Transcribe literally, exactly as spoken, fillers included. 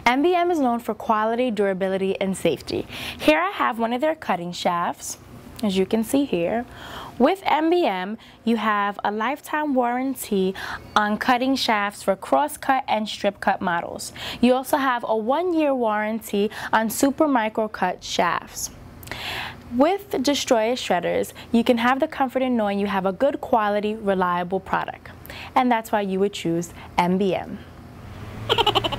M B M is known for quality, durability, and safety. Here I have one of their cutting shafts, as you can see here. With M B M, you have a lifetime warranty on cutting shafts for cross-cut and strip-cut models. You also have a one-year warranty on super micro-cut shafts. With Destroyit shredders, you can have the comfort in knowing you have a good quality, reliable product. And that's why you would choose M B M.